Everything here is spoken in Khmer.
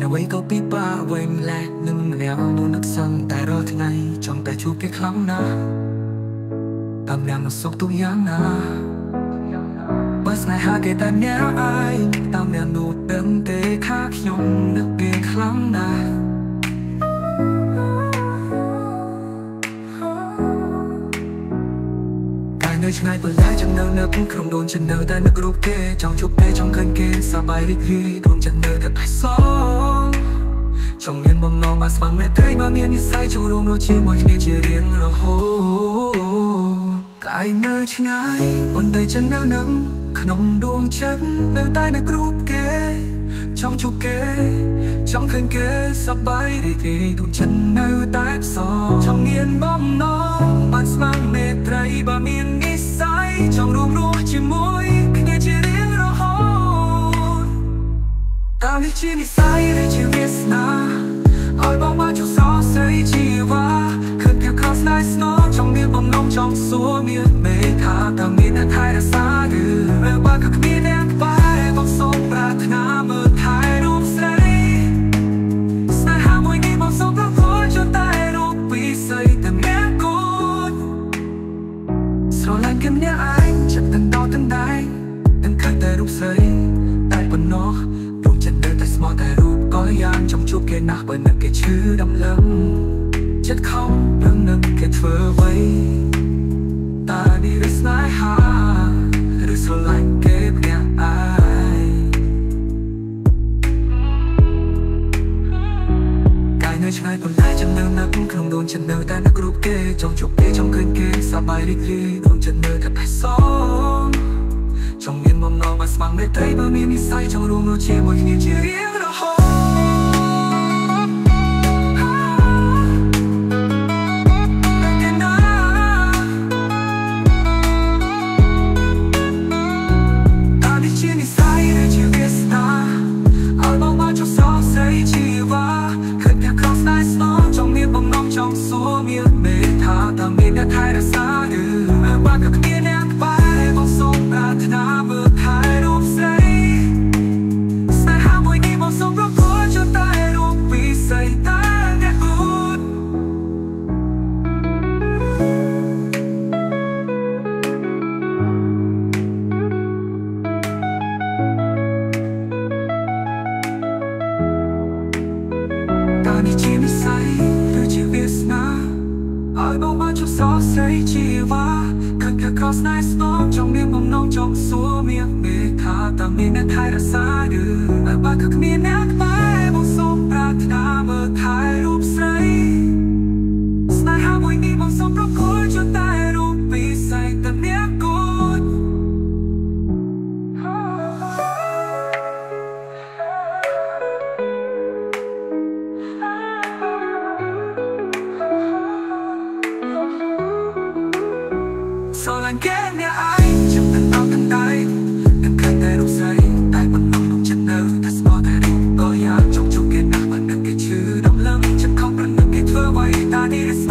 អ្វីក៏ពិបាកអ្វីម្លេះនឹងម្នាក់នោះនឹកសឹងតែរាល់ថ្ងៃចង់តែជួបគេខ្លាំងណាស់តាមយ៉ាងនោះសុខទុកយ៉ាងណាបើស្នេហាគេតែម្នាក់ឯងតាមយ៉ាងនោះដឹងទេថាខ្ញុំនឹកគេខ្លាំងណាស់នៅឆ្ងាយប៉ុន្តែចាំនៅក្នុងដូនចាំនៅតែនឹករូបគេចង់ជួបគេចង់ឃើញគេសប្បាយរីករាយដូនចាំនៅតែតែសងចង់មានបំណងមកស្វាងមេត្រីមកមាននិស្ស័យចូលរួមរស់ជាមួយគ្នាជារៀងរហូតកាយនៅឆ្ងាយប៉ុន្តែចាំនៅក្នុងដួងចិត្តនៅតែនឹករូបគេចង់ជួបគេចង់ឃើញគេសប្បាយរីករាយដូនចាំនៅតែសងចង់មានបំណងមកស្វាងមេត្រីបើមាននិស្ស័យចង់រួមរស់ជាមួយគ្នាជារៀងរហូតតើនេះជានិស្ស័យឬជាវាសនាឲ្យបងមកចង់សរសេរជីវ៉ាឃើញភាពខុសស្នេហ៍ស្នូចង់មានបំណងចង់សួរមានមេថាតើមានអ្នកថែរក្សាឬបើក៏គ្មានអ្នកបែរបងសូមប្រាថ្នាមើលថែរូបស្រីស្នេហាមួយនេះបងសូមប្រគល់ជូនតែរូបពីស្រីតែម្នាក់គូតស្រឡាញ់គេម្នាក់ឯងចិត្តទាំងដោទាំងដែងទាំងឃើញតែរូបស្រីតែប៉ុណ្ណោះរូបចិត្តនៅតែស្មោះតែរូបក៏យ៉ាងចង់ជួបគេណាស់បើនឹកគេឈឺដំឡឹងចិត្តខំនឹងនឹកគេធ្វើអ្វីតើនេះឬស្នេហាឬស្រឡាញ់គេម្នាក់ឯងកាយនៅឆ្ងាយប៉ុន្តែចាំនៅក្នុងដូនចាំនៅតែនឹករូបគេចង់ជួបគេចង់ឃើញគេសប្បាយរីករាយដូនចាំនៅតែតែសងចង់មានបំណងមកស្វាងមេត្រីបើមាននិស្ស័យចង់រួមរស់ជាមួយគ្នាជារៀងរហូតថែរក្សាឬបើក៏គ្មានអ្នកបែរបងសូមប្រាថ្នាមើលថែរូបស្រីស្នេហាមួយនេះបងសូមប្រគល់ជូនតែរូបពីស្រីតែអ្នកគូតតើនេះជានិស្ស័យឬជាវាសនាឲ្យបងមកជួបសរសេរជីវ៉ាឃើញគេខុសស្នេហ៍ស្នូចង់មានបំណងចង់សួរមានមេថាតើមានអ្នកថែរក្សាឬបើក៏គ្មានអ្នកបែរបងសូមប្រាថ្នាមើលថែរូបស្រីស្នេហាមួយនេះបងសូមប្រគល់ជូនតែរូបពីស្រីតែអ្នកគូតស្រឡាញ់គេអ្នកឯងចាំតែដល់ទាំងដៃទាំងឃើញតែរូបស្រីតែមិននំនំចិត្តនៅតែស្មោះតែរូបក៏យ៉ាងចង់ជួបគេណាស់បើនឹកគេឈឺដំឡឹងចិត្តខំប្រឹងនឹកគេធ្វើអ្វីតានេះ